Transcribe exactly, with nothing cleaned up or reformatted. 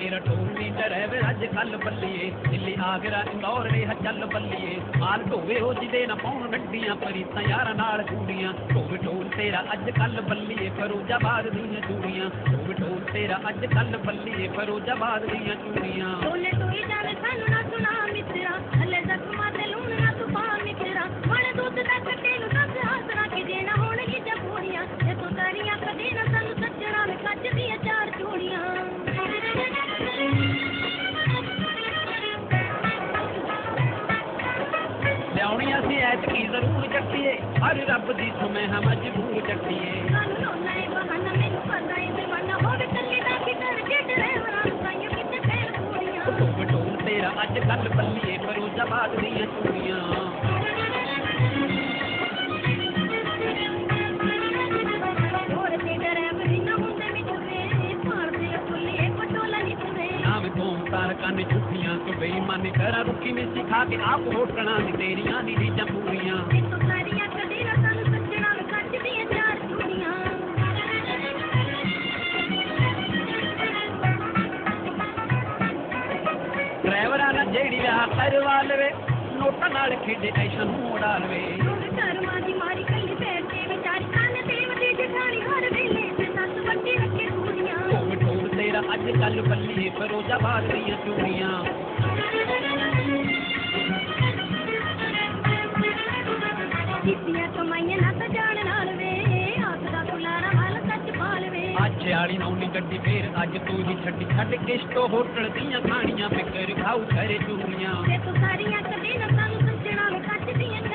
तेरा ढोल नी डरावे अज कल बल्लिए दिल्ली आगरा इंदौर वे चल बल्लिए माल ढोवे हो जिदे ना पाउन गड्डियां परीतां यारां नाल चूड़ियां ढोल ढोल तेरा अज कल बल्लिए फरोजाबाद दियां चूड़ियां ढोल ढोल तेरा अज कल बल्लिए फरोजाबाद दियां चूड़ियां ढोले टोई जावे सानू ना सुना मित्रा हले जख्मां ते लूण ना तू पा मित्रा माड़े दूध दा कट्टे नू दस आसरा कि देना होणगी जबूरियां ते तू तारियां कदे ना सानू सज्जणा में कच दियां चार चूड़ियां लियाउणियां सी ऐतकी जरूर चक्कीए हर रब दी सुमै हम मजबूर चक्कीए सानू रोना है बहाना मैनू पता है दीवाना होवे कल्ले दा कि करके ड्राइवरां नू साइयां किते पैर चूड़ियां ढोल ढोल तेरा अज कल बल्लिए फरोजाबाद दियां चूड़ियां कान झूठियां तो बेईमानी करा रुकी में सिखा के आप होटना नी तेरियां नी रीजां पूरियां तो सारियां कदे ना सानू सज्जणा में कच दियां चार चूड़ियां ड्राइवरां ना जेड़ी विआह करवा लवे नोटां नाल खेडे ऐसा नूं उड़ा लवे शर्मा दी मारी कल्ली पैर ते बेचारी काने ते वदी जठानी हर वेले ते सस वड्डी रखे चूड़ियां ढोल ढोल तेरा अज कल बल्लिए फरोजाबाद दियां चूड़ियां कितियां कमाइयां ना तो जान नाल वे आस दा बुलारा हाल सच पाल वे अज आली नौनी गड्डी फेर अज तू ही छड्डी छड्ड किश्तो होटल दियां खाणियां फिकर खाऊ करे चूड़ियां ते तू सारियां कदे ना सानू सज्जणा में कच दियां